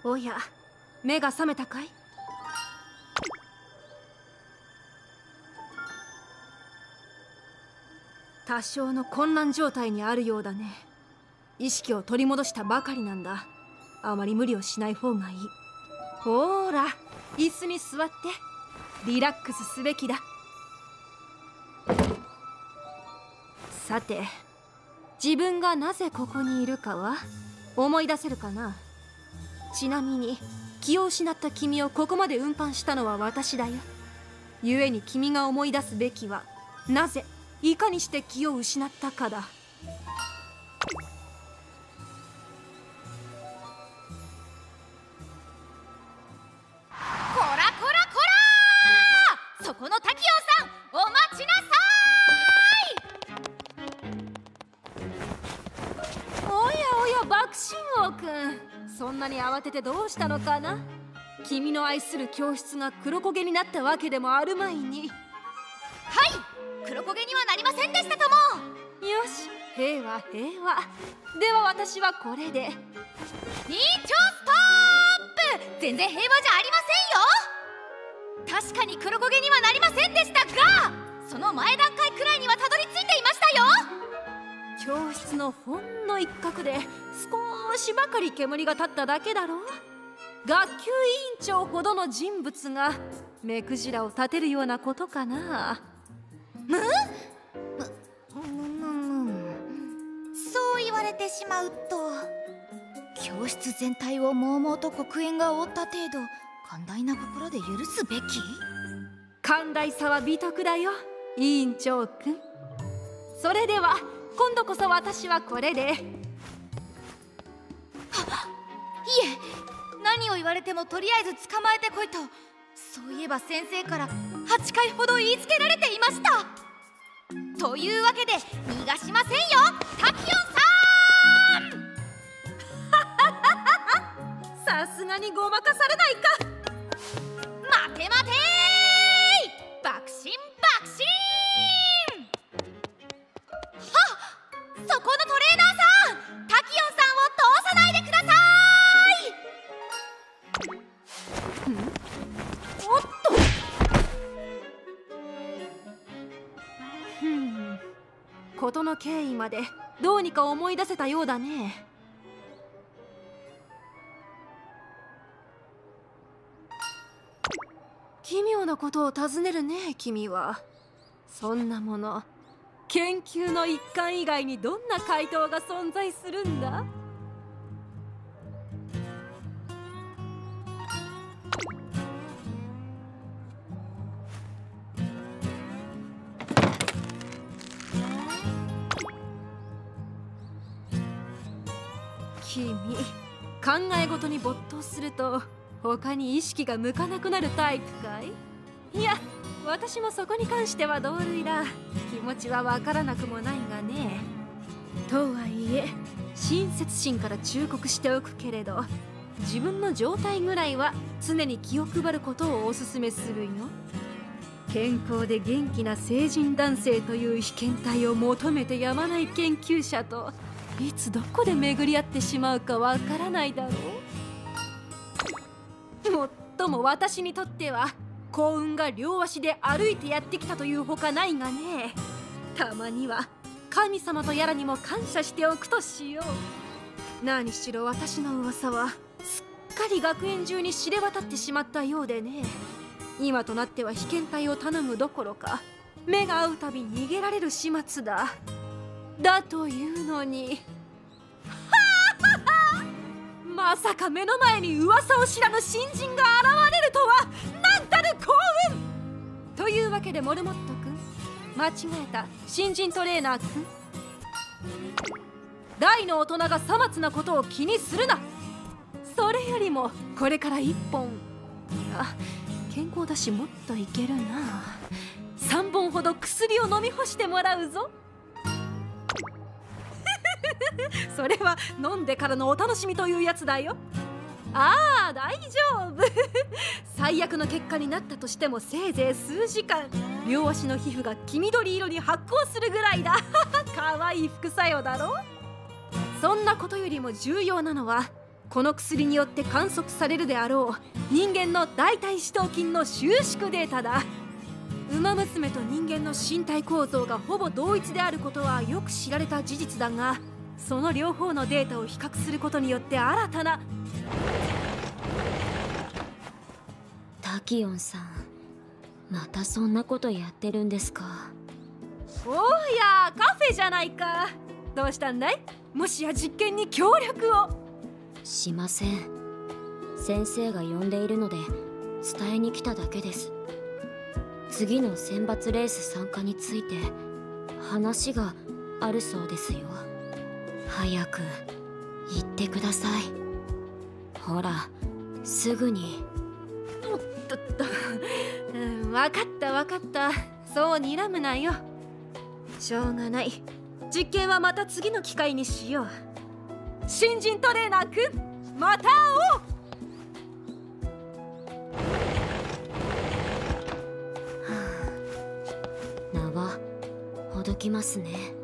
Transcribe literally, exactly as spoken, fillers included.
おや、目が覚めたかい？多少の混乱状態にあるようだね。意識を取り戻したばかりなんだ。あまり無理をしない方がいい。ほーら、椅子に座ってリラックスすべきだ。さて、自分がなぜここにいるかは思い出せるかな？ちなみに気を失った君をここまで運搬したのは私だよ。故に君が思い出すべきは、なぜいかにして気を失ったかだ。 こらこらこら、そこのタキオンさん、お待ちなさい。 おやおや、爆心王くん、そんなに慌ててどうしたのかな？君の愛する教室が黒焦げになったわけでもあるまいに。 はい、黒焦げにはなりませんでしたとも。 よし、平和平和。では私はこれで。 委員長ストップ。全然平和じゃありませんよ。確かに黒焦げにはなりませんでしたが、その前段階くらいにはたどり着いていましたよ。 教室のほんの一角で少しばかり煙が立っただけだろう。学級委員長ほどの人物が目くじらを立てるようなことかな。 むむむむそう言われてしまうと、教室全体をもうもうと黒煙が覆った程度、寛大な心で許すべき？ 寛大さは美徳だよ、委員長くん。それでは今度こそ私はこれで。 いえ、何を言われてもとりあえず捕まえてこいと、そういえば先生からはちかいほど言いつけられていました。というわけで逃がしませんよ、タキオンさん。さすがにごまかされないか。 待て待てー、爆心爆心。はっ、そこのトレーナーさん、タキオンさんを通さないでください。 ん？おっと。ふん、事の経緯までどうにか思い出せたようだね。奇妙なことを尋ねるね、君は。そんなもの、研究の一環以外にどんな回答が存在するんだ？君、考え事に没頭すると他に意識が向かなくなるタイプかい？いや、私もそこに関しては同類だ。気持ちはわからなくもないがね。とはいえ、親切心から忠告しておくけれど、自分の状態ぐらいは常に気を配ることをおすすめするよ。健康で元気な成人男性という被験体を求めてやまない研究者と、いつどこで巡り合ってしまうかわからないだろう。もっとも私にとっては幸運が両足で歩いてやってきたというほかないがね。たまには神様とやらにも感謝しておくとしよう。何しろ私の噂はすっかり学園中に知れ渡ってしまったようでね。今となっては被験体を頼むどころか、目が合うたび逃げられる始末だ。だというのにまさか目の前に噂を知らぬ新人が現れるとは、なんたる幸運。というわけでモルモット君、間違えた、新人トレーナー君。大の大人がさまつなことを気にするな。それよりもこれからいっぽん、いや健康だしもっといけるな、さんぼんほど薬を飲み干してもらうぞ。それは飲んでからのお楽しみというやつだよ。ああ、大丈夫。最悪の結果になったとしてもせいぜい数時間、両足の皮膚が黄緑色に発光するぐらいだ。かわいい副作用だろ。そんなことよりも重要なのは、 この薬によって観測されるであろう人間の大腿四頭筋の収縮データだ。ウマ娘と人間の身体構造がほぼ同一であることはよく知られた事実だが、その両方のデータを比較することによって新たな。 タキヨンさん、またそんなことやってるんですか？ おや、カフェじゃないか。どうしたんだい？もしや実験に協力を？ しません。先生が呼んでいるので伝えに来ただけです。次の選抜レース参加について話があるそうですよ。早く言ってください。ほら、すぐに。 おっとっと、うん、分かった分かった。そう睨むなよ。しょうがない。実験はまた次の機会にしよう。新人トレーナーくん、また会おう。 縄ほどきますね。